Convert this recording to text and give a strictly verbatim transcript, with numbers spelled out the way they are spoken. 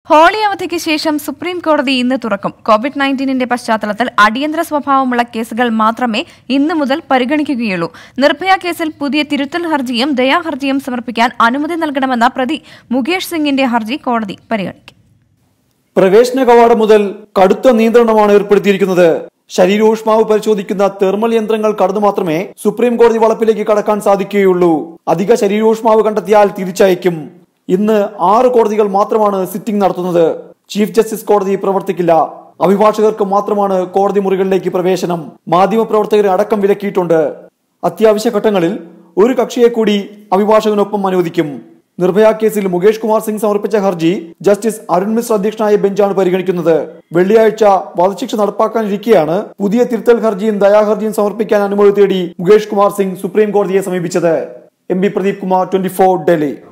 Holy അവധിക്ക് ശേഷം supreme കോടതി ഇന്ന് തുറക്കും. കോവിഡ് നയൻറ്റീനിന്റെ പശ്ചാത്തലത്തിൽ അടിയന്തര സ്വഭാവമുള്ള കേസുകൾ മാത്രമേ ഇന്നു മുതൽ പരിഗണിക്കുകയുള്ളൂ. നിർഭയ കേസിൽ പുതിയ തിരുത്തൽ ഹർജിയും ദയാഹർജിയും സമർപ്പിക്കാൻ അനുമതി നൽകണമെന്ന പ്രതി മുകേഷ് സിംഗിന്റെ ഹർജി കോടതി പരിഗണിക്കും. പ്രവേശന കവാടം മുതൽ കടുത്ത നിയന്ത്രണമാണ് ഏർപ്പെടുത്തിയിരിക്കുന്നത്. ശരീരോഷ്മാവ് പരിശോധിക്കുന്ന തെർമൽ യന്ത്രങ്ങൾ കടന്നു മാത്രമേ സുപ്രീം കോടതി വളപ്പിലേക്ക് കടക്കാൻ സാധിക്കുകയുള്ളൂ. അധിക ശരീരോഷ്മാവ് കണ്ടെത്തിയാൽ തിരിച്ചയക്കും. ഇന്ന് ആറ് കോടതികൾ മാത്രമാണ് സിറ്റിംഗ് നടത്തുന്നത്. ചീഫ് ജസ്റ്റിസ് കോടതി പ്രവർത്തിക്കില്ല. അഭിഭാഷകർക്ക് മാത്രമാണ് കോടതി മുറികളിലേക്ക് പ്രവേശനം. മാധ്യമപ്രവർത്തകരെ അടക്കം വിലക്കിയിട്ടുണ്ട്. അത്യാവശ്യ ഘട്ടങ്ങളിൽ ഒരു കക്ഷിയെ കൂടി അഭിഭാഷകനൊപ്പം അനുവദിക്കും. നിർഭയ കേസിൽ മുകേഷ് കുമാർ സിംഗ് സമർപ്പിച്ച ഹർജി ജസ്റ്റിസ് അരുൺ മിശ്ര അധ്യക്ഷനായ ബെഞ്ചാണ് പരിഗണിക്കുന്നത്. വെള്ളിയാഴ്ച വധശിക്ഷ നടപ്പാക്കാനിരിക്കെയാണ് പുതിയ തിരുത്തൽ ഹർജിയും ദയാഹർജിയും സമർപ്പിക്കാൻ അനുമതി തേടി മുകേഷ് കുമാർ സിംഗ് സുപ്രീം കോടതിയെ സമീപിച്ചത്. M P Pradeep Kumar, twenty four, Delhi.